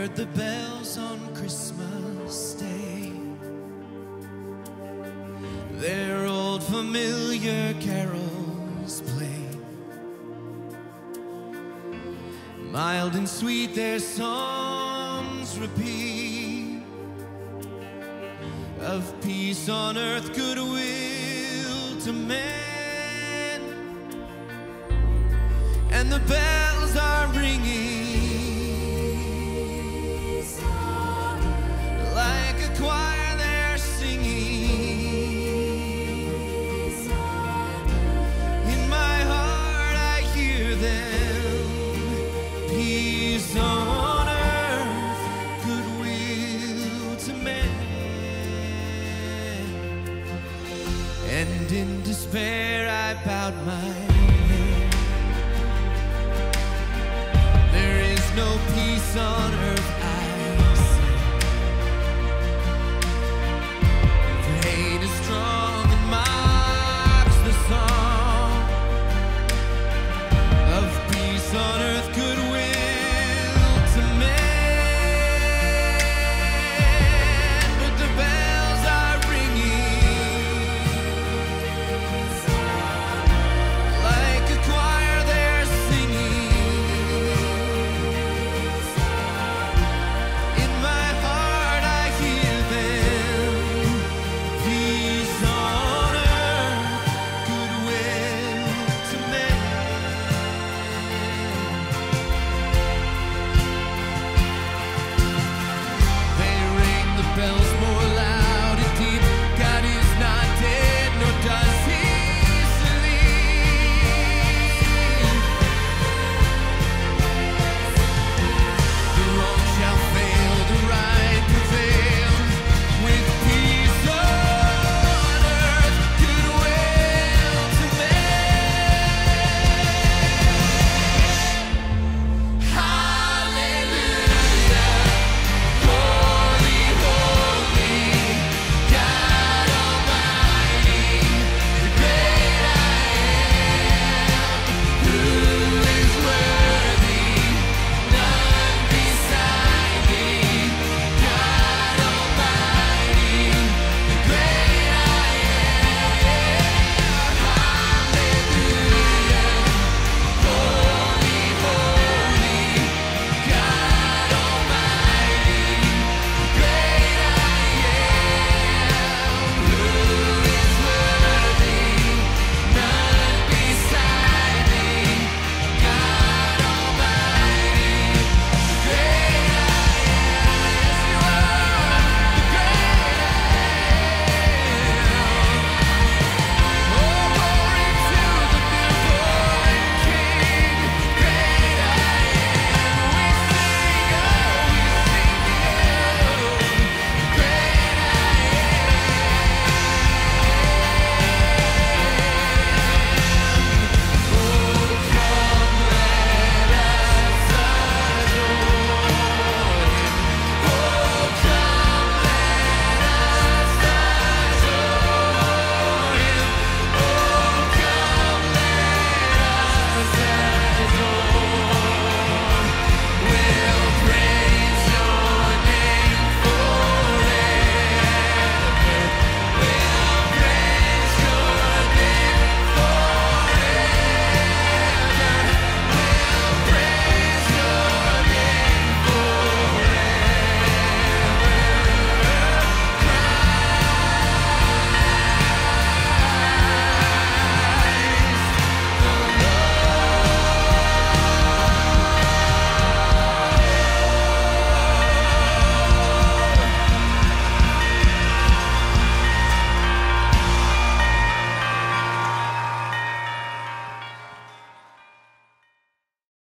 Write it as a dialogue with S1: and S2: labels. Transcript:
S1: the bells on Christmas Day, their old familiar carols play. Mild and sweet their songs repeat, of peace on earth, goodwill to men. And the bells are ringing like a choir, they're singing. In my heart I hear them. Peace on earth, goodwill to men. And in despair I bowed my head. There is no peace on earth